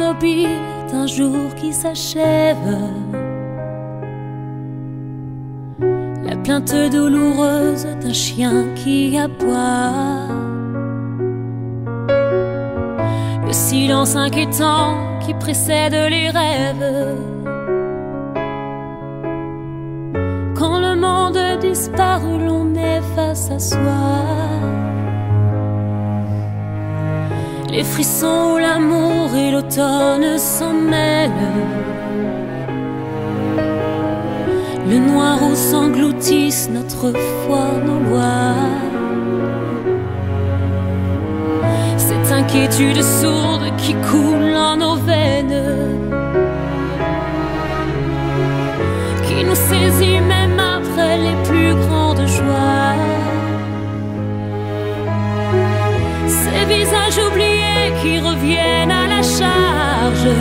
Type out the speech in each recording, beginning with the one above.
immobile d'un jour qui s'achève, la plainte douloureuse d'un chien qui aboie, le silence inquiétant qui précède les rêves. Quand le monde disparaît, l'on est face à soi. Les frissons où l'amour et l'automne s'en mêlent, le noir où s'engloutissent notre foi, nos lois. Cette inquiétude sourde qui coule en nos veines, qui nous saisit même après les plus grandes joies. Ces visages oubliés qui reviennent à la charge,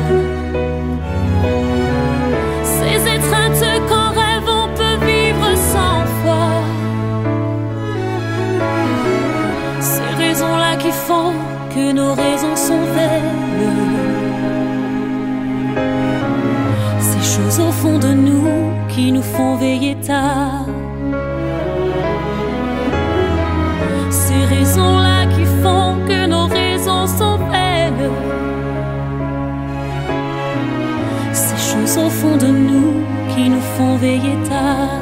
ces étreintes qu'en rêve on peut vivre sans foi, ces raisons-là qui font que nos raisons sont vaines, ces choses au fond de nous qui nous font veiller tard, ces raisons-là qui font que nos raisons sont vaines, ces choses au fond de nous qui nous font veiller tard.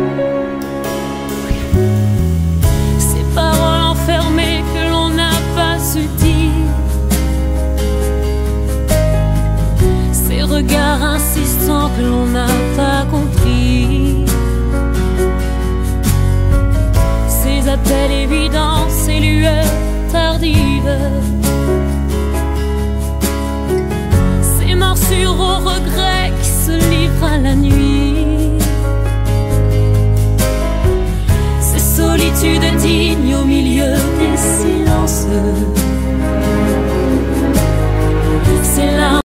Ces paroles enfermées que l'on n'a pas su dire, ces regards insistants que l'on n'a pas compris, ces appels évidents, ces lueurs tardives, ces morsures au regret qui se livrent à la nuit, ces solitudes dignes au milieu des silences, ces larmes